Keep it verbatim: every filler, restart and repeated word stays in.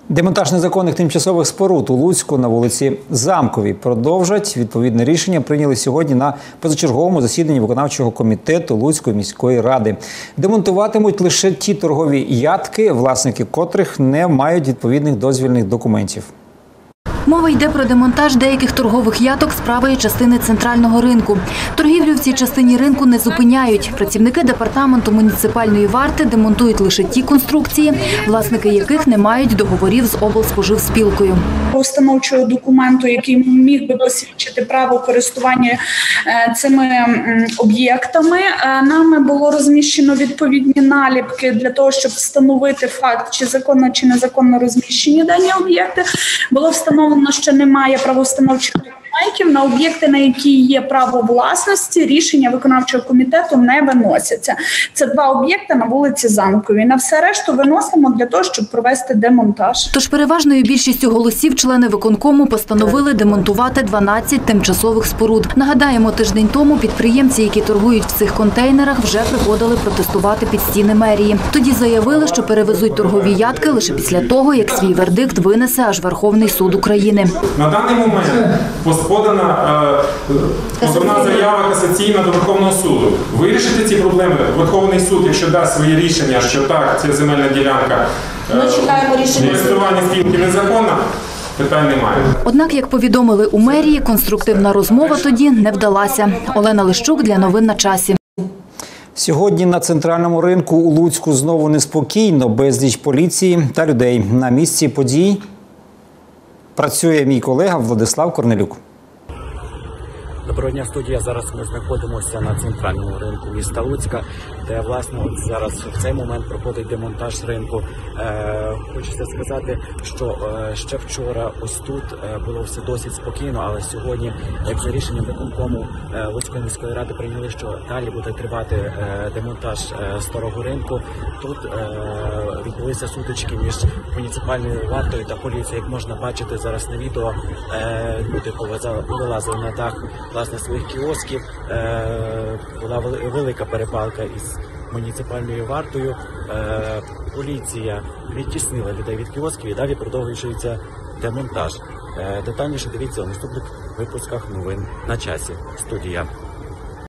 Демонтаж незаконних тимчасових споруд у Луцьку на вулиці Замковій продовжать. Відповідне рішення прийняли сьогодні на позачерговому засіданні виконавчого комітету Луцької міської ради. Демонтуватимуть лише ті торгові ядки, власники котрих не мають відповідних дозвільних документів. Мова йде про демонтаж деяких торгових ядок з правої частини центрального ринку. Торгівлю в цій частині ринку не зупиняють. Працівники департаменту муніципальної варти демонтують лише ті конструкції, власники яких не мають договорів з облспоживспілкою. Установчого документу, який міг би посвідчити право користування цими об'єктами, нами було розміщено відповідні наліпки для того, щоб встановити факт, чи законно, чи незаконно розміщені дані об'єкти. Було встановлено, що немає правовстановчих документів на об'єкти, на які є право власності, рішення виконавчого комітету не виносяться. Це два об'єкти на вулиці Замковій. На все решту виносимо для того, щоб провести демонтаж. Тож переважною більшістю голосів члени виконкому постановили демонтувати дванадцять тимчасових споруд. Нагадаємо, тиждень тому підприємці, які торгують в цих контейнерах, вже приходили протестувати під стіни мерії. Тоді заявили, що перевезуть торгові ядки лише після того, як свій вердикт винесе аж Верховний суд України. На даний момент подана позовна заява касаційна до Верховного суду. Вирішити ці проблеми Верховний суд, якщо дасть своє рішення, що так, ця земельна ділянка користування спілки незаконна, питань немає. Однак, як повідомили у мерії, конструктивна розмова тоді не вдалася. Олена Лищук для новин на часі. Сьогодні на центральному ринку у Луцьку знову неспокійно, безліч поліції та людей. На місці подій працює мій колега Владислав Корнелюк. Доброго дня, студія. Зараз ми знаходимося на центральному ринку міста Луцька, де, власне, от зараз в цей момент проходить демонтаж ринку. Е, хочеться сказати, що е, ще вчора ось тут е, було все досить спокійно, але сьогодні, як за рішенням виконкому е, Луцької міської ради, прийняли, що далі буде тривати е, демонтаж е, старого ринку. Тут е, відбулися сутички між муніципальною вартою та поліцією. Як можна бачити зараз на відео, е, люди повилазили на дах власне своїх кіосків, е, була велика перепалка із муніципальною вартою. Е, поліція відтіснила людей від кіосків і далі продовжується демонтаж. Е, детальніше дивіться у наступних випусках новин на часі. Студія.